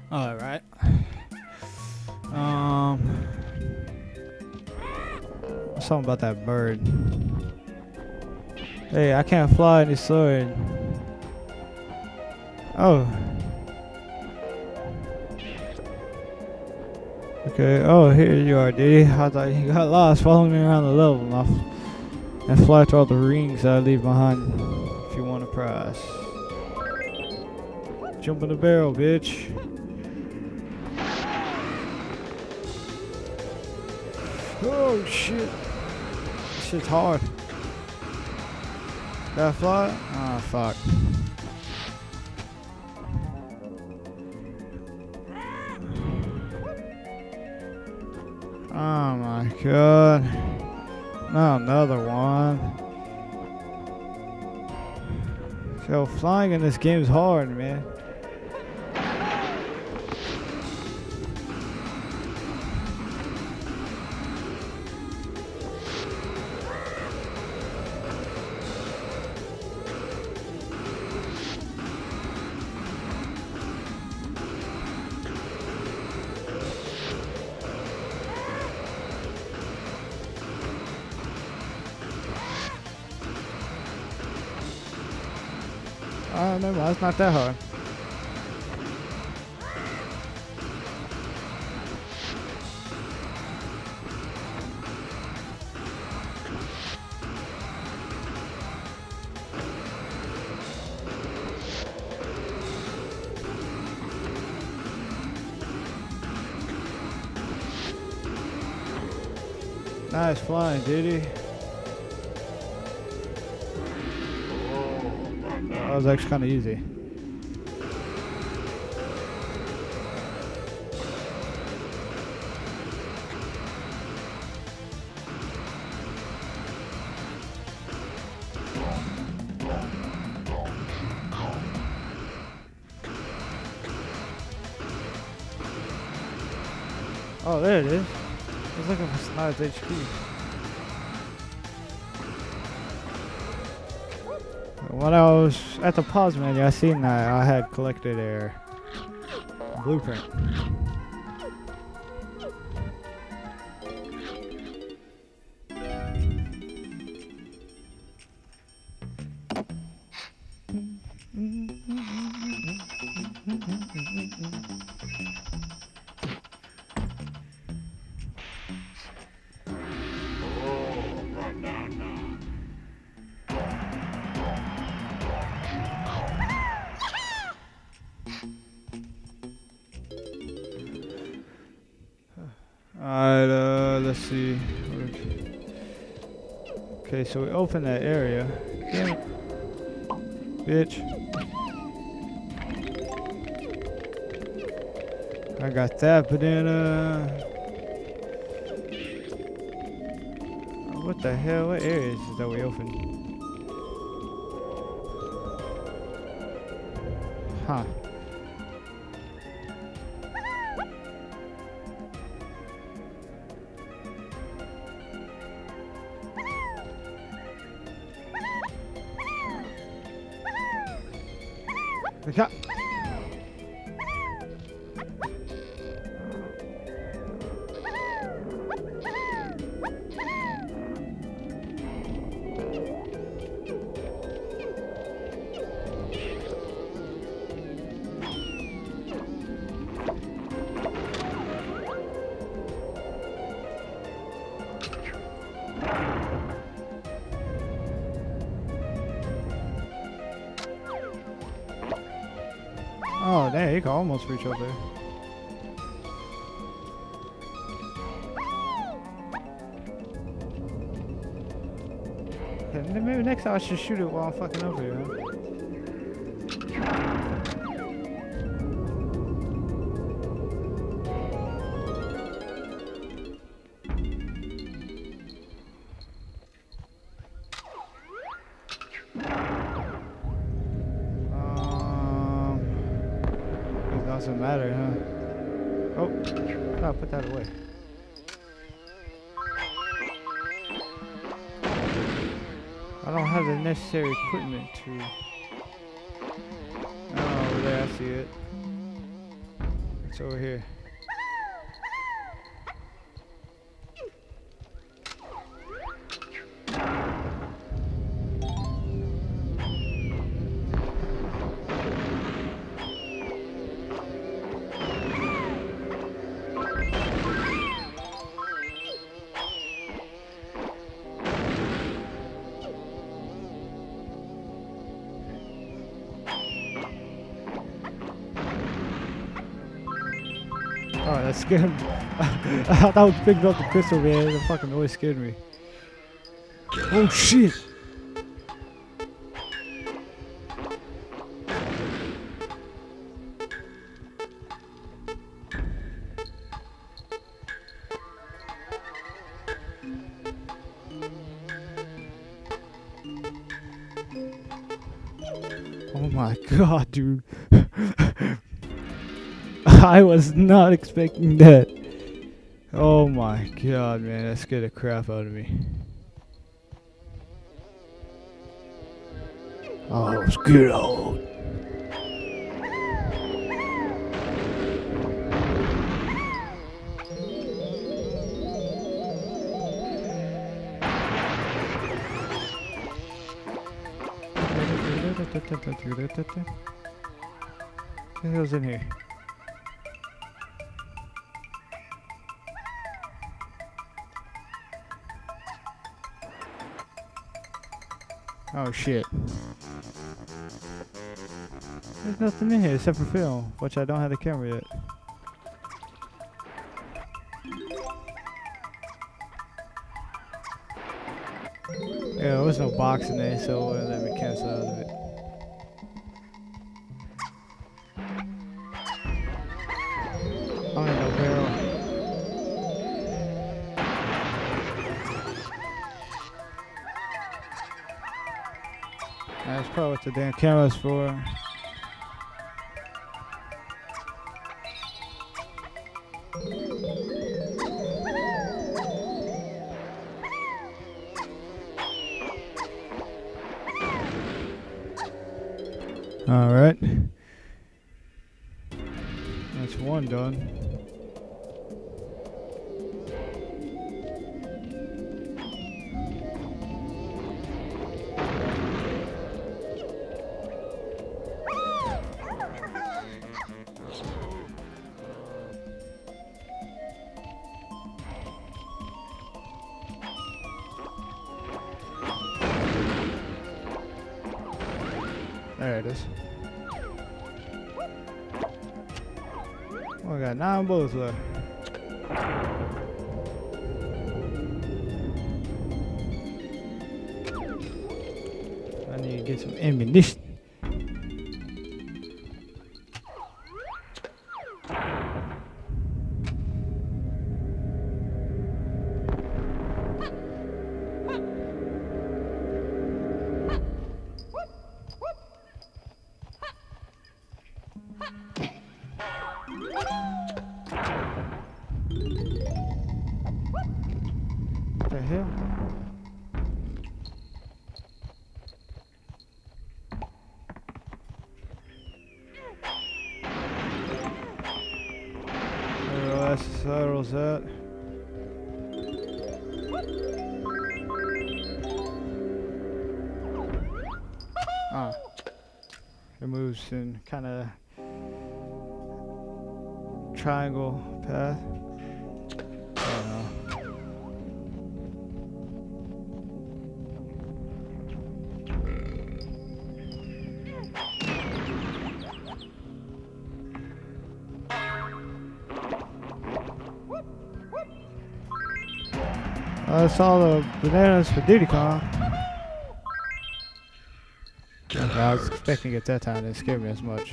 All right. Um, something about that bird. Hey, I can't fly any sword. Oh. Okay. Oh, here you are, Diddy. I thought you got lost. Follow me around the level and fly through all the rings that I leave behind. If you want a prize. Jump in the barrel, bitch. Oh shit. This shit's hard. Did I fly? Ah, fuck. Oh my god. Not another one. So flying in this game is hard, man. Oh, never mind. It's not that hard. Nice flying, Diddy. That was actually kind of easy. Oh, there it is. I was looking for Snide's HP. When I was at the pause menu, I seen that I had collected a blueprint. Alright, let's see. Okay, so we open that area. Damn it. Bitch. I got that, but then, what the hell? What areas is that we opened? Huh. Yeah. Oh, dang, you can almost reach up there. Okay, maybe next time I should shoot it while I'm fucking over here, huh? It doesn't matter, huh? Oh, I'll put that away. I don't have the necessary equipment to... Oh, over there, I see it. It's over here. Oh, that scared me. I thought I was picking up the pistol, man. The fucking noise scared me. Oh shit! Oh my god, dude. I was not expecting that. Oh my god, man, that scared the crap out of me. Oh, get out. What goes in here? Oh shit. There's nothing in here except for film, which I don't have the camera yet. Yeah, there was no box in there, so it wouldn't let me cancel out of it. Oh, no barrel. That's probably what the damn camera's for. Alright. That's one done. There it is. Oh, I got 9 bullets left. I need to get some ammunition. What the hell? There, that settles that. Ah. It moves in kind of triangle path. Oh no. That's all the bananas for Diddy Kong. I was expecting it that time, it didn't scare me as much.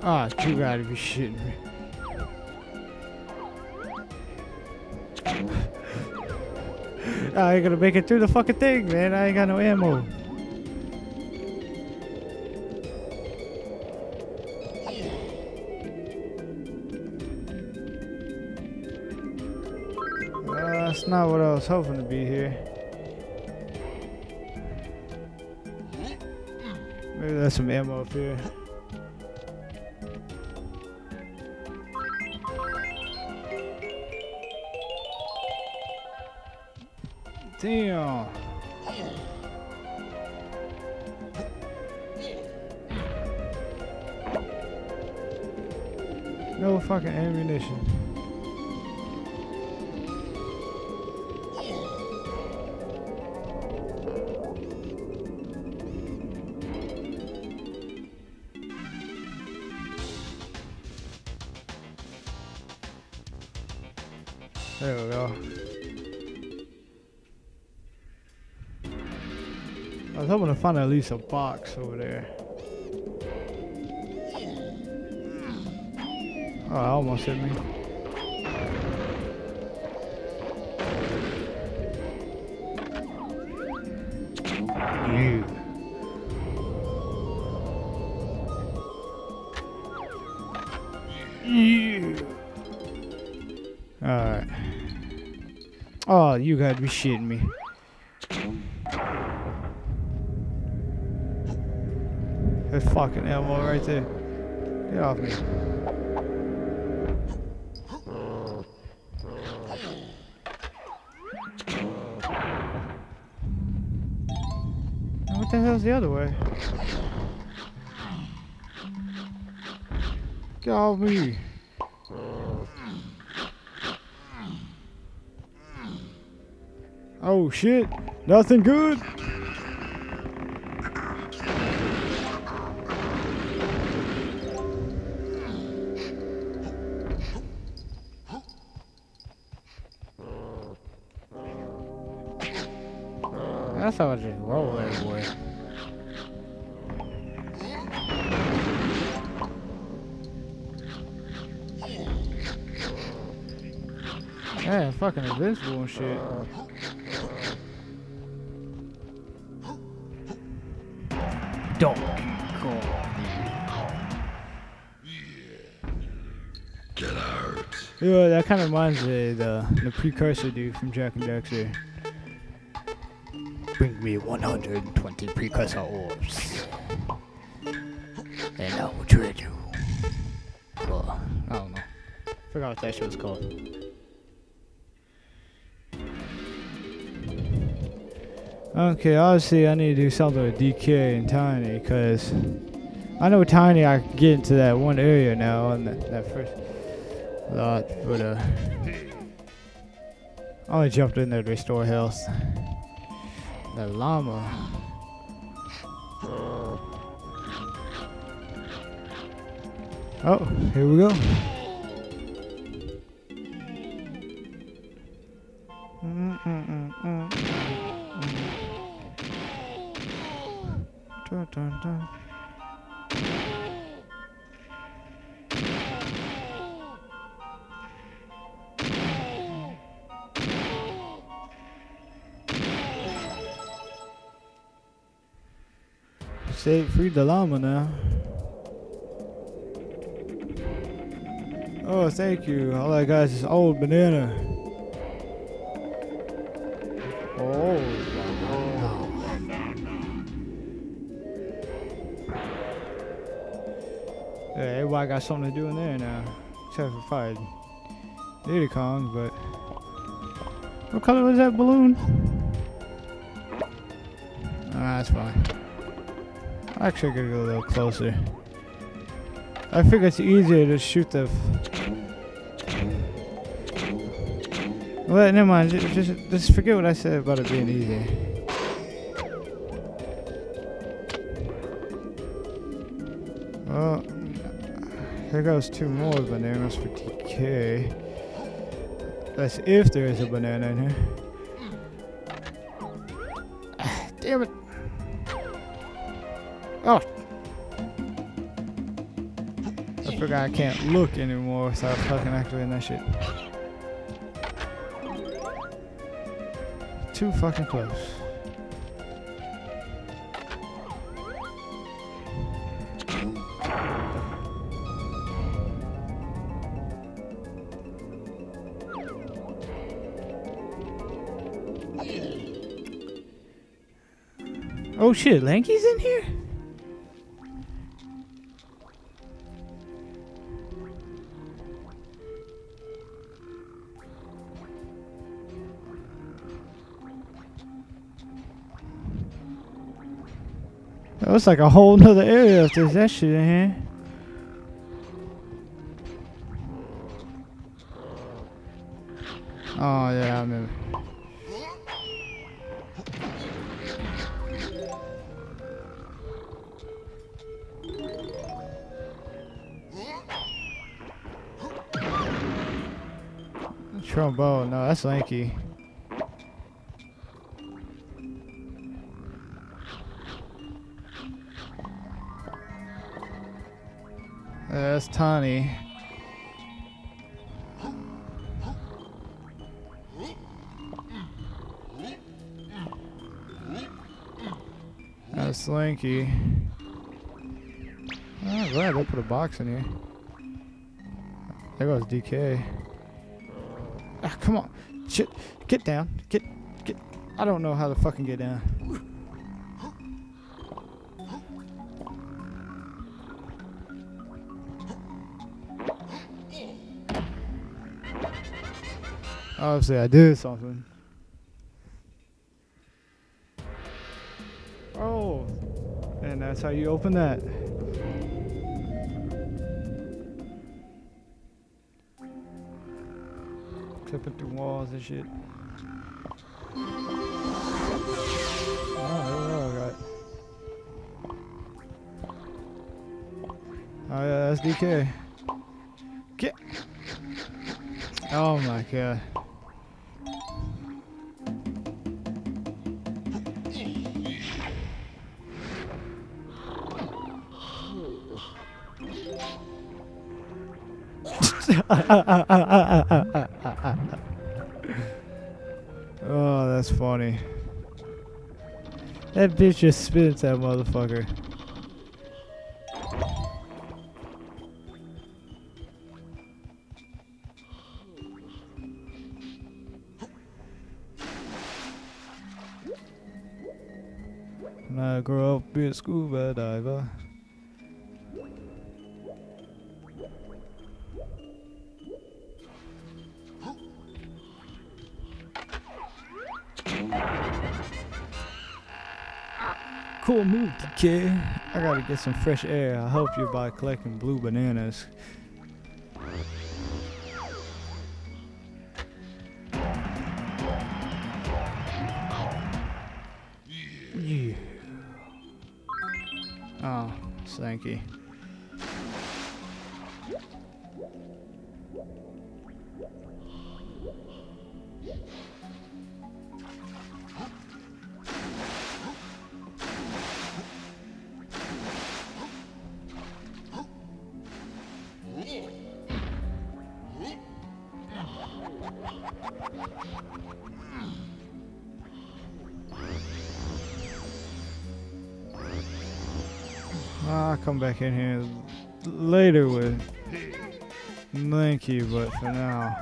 Ah, you gotta be shitting me. I ain't gonna make it through the fucking thing, man. I ain't got no ammo. That's not what I was hoping to be here. Maybe there's some ammo up here. Damn. No fucking ammunition. There we go. I was hoping to find at least a box over there. Oh, I almost hit me. You. You. Alright. Oh, you gotta be shitting me. There's fucking ammo right there. Get off me. What the hell's the other way? Get off me. Oh shit, nothing good. I thought I was just roll everywhere. Yeah, fucking invincible and shit. Don't go. Get out. Yeah, that kind of reminds me of the precursor dude from Jak and Daxter. Bring me 120 precursor orbs, and I will trade you. Well, I don't know. Forgot what that shit was called. Okay, obviously I need to do something with DK and Tiny, because I know Tiny I can get into that one area now on that first lot, but I only jumped in there to restore health. The llama. Oh, here we go. Dun, dun, dun. Free the llama now. Oh, thank you. All I got is old banana. Oh, wow. Yeah, everybody got something to do in there now. Except for fighting Diddy Kong, but what color was that balloon? Ah, that's fine. Actually, I gotta go a little closer. I figure it's easier to shoot the. Well, never mind. Just forget what I said about it being easy. Well, here goes 2 more bananas for TK. That's if there is a banana in here. Damn it. Oh. I forgot I can't look anymore, so I was fucking activating that shit. Too fucking close. Oh shit, Lanky's in here? That looks like a whole nother area if there's that shit in here. Oh yeah, I remember. Trombone, no, that's Lanky. That's Tawny. That's Lanky. Oh, I'm glad they put a box in here. There goes DK. Ah, come on. Shit. Get down. Get. I don't know how to fucking get down. Obviously, I did something. Oh. And that's how you open that. Clipping through walls and shit. Oh, oh yeah, that's DK. Get. Oh my god. Oh, that's funny. That bitch just spits that motherfucker. When I grow up, be a scuba diver. Cool move, kid. I gotta get some fresh air. I'll help you by collecting blue bananas. Yeah. Oh, Slanky. I'll come back in here later with Lanky, but for now.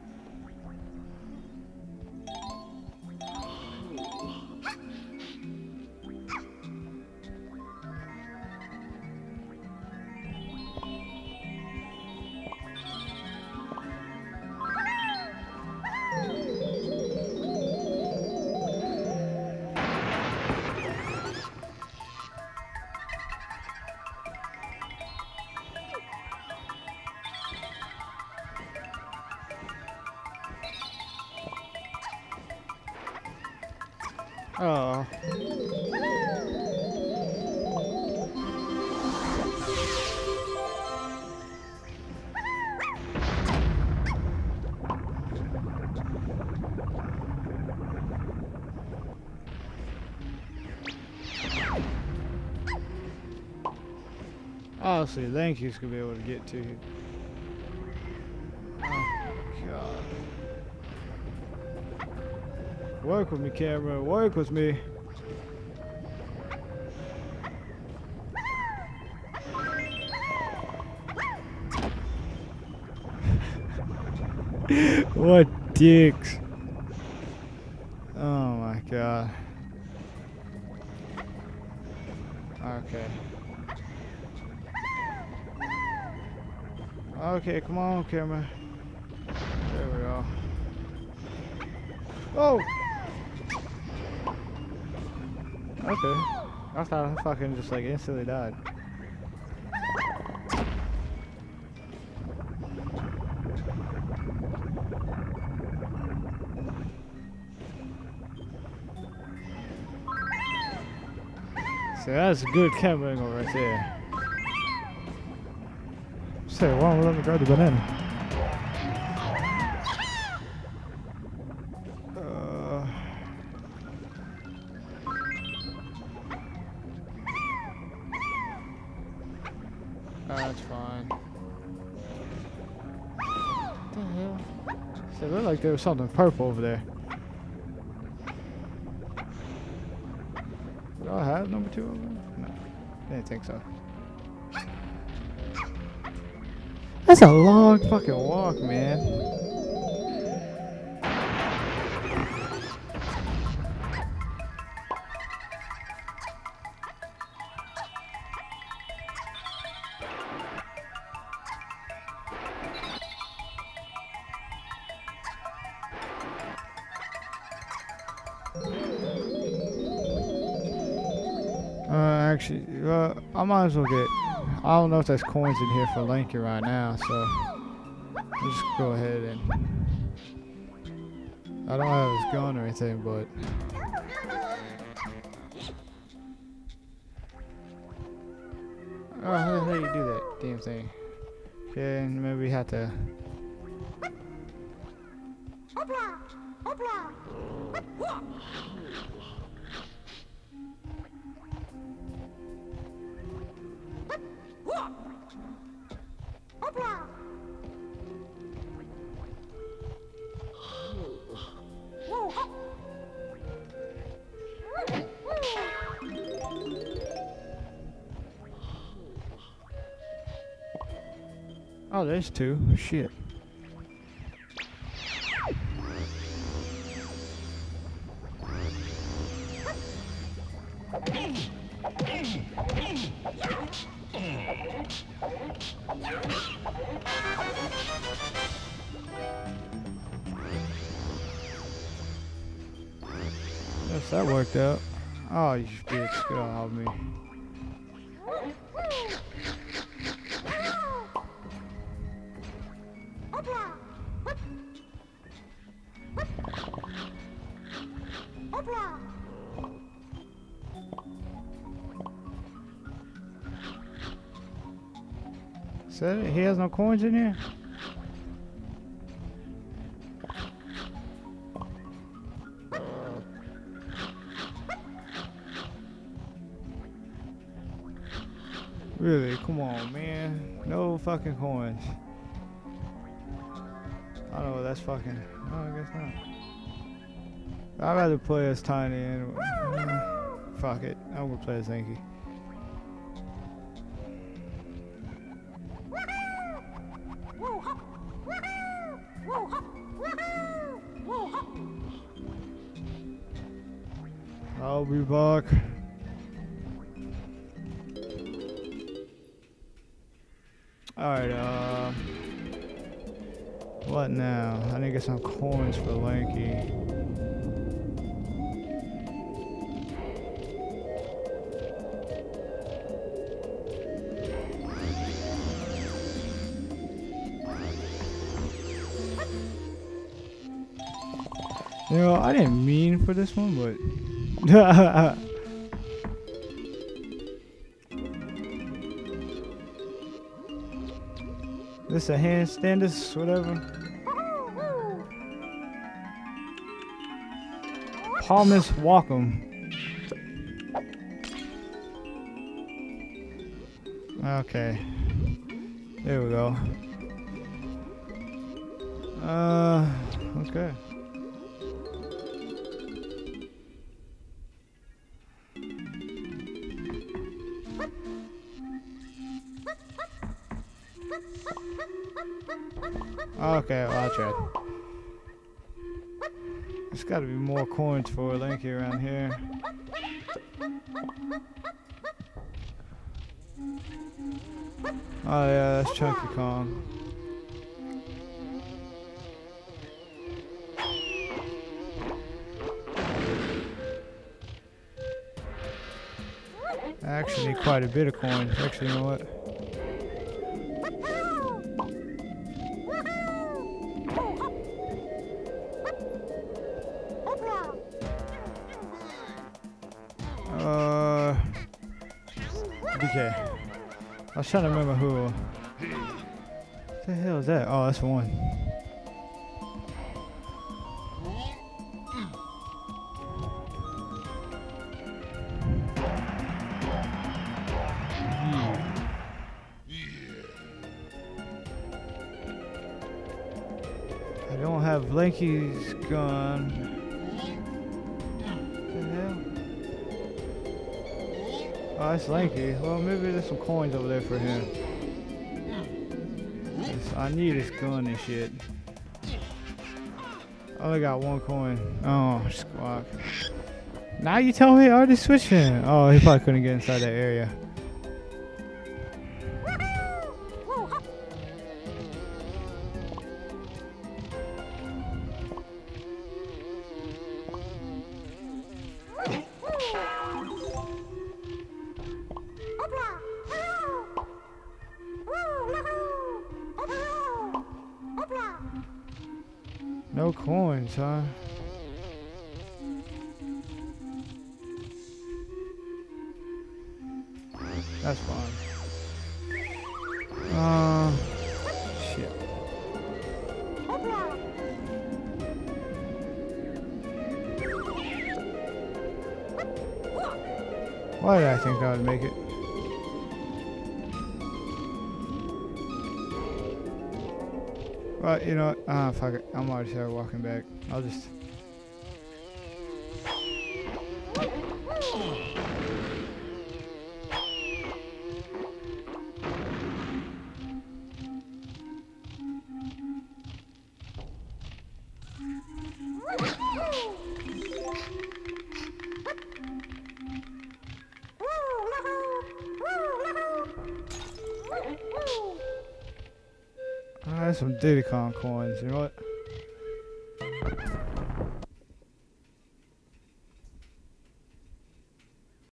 Oh. Obviously, Lanky's gonna be able to get to you. Oh, God. Work with me, camera. Work with me. What dicks. Oh my God. Okay. Okay, come on, camera. There we go. Oh! Okay. I thought I fucking just like instantly died. So that's a good camera angle right there. Say, why don't we let me grab the banana? That's fine. What the hell? So it looked like there was something purple over there. Do I have number 2 over there? No. I didn't think so. That's a long fucking walk, man. Actually, I might as well get. I don't know if there's coins in here for Lanky right now, so I'll just go ahead and. I don't have his gun or anything, but. Oh, how the hell you do that damn thing? Okay, and maybe we have to. Oh, there's 2. Shit. Yes, that worked out. Oh, you bitch. Get off me. Said it? He has no coins in here? Really? Come on, man. No fucking coins. I don't know, that's fucking. No, I guess not. I'd rather play as Tiny anyway. Fuck it. I'm gonna play as Lanky. I'll be back. Alright, what now? I need to get some coins for Lanky. You know, I didn't mean for this one, but this a handstanders, whatever. Palmas Walkham. Okay. There we go. Okay. Okay, well, I'll try. There's gotta be more coins for Lanky around here. Oh yeah, that's Chunky Kong. I actually need quite a bit of coins. Actually, you know what? DK. I was trying to remember who. What the hell is that? Oh, that's one. I don't have Lanky's gun. What the hell? Oh, that's Lanky. Well, maybe there's some coins over there for him. Yes, I need his gun and shit. I only got one coin. Oh, squawk. Now you tell me I already switched him. Oh, he probably couldn't get inside that area. No coins, huh? That's fine. Shit. Why did I think I would make it? Well, you know what? Ah, fuck it. I'm already started walking back. I'll just... There's some Diddy Kong coins, you know what?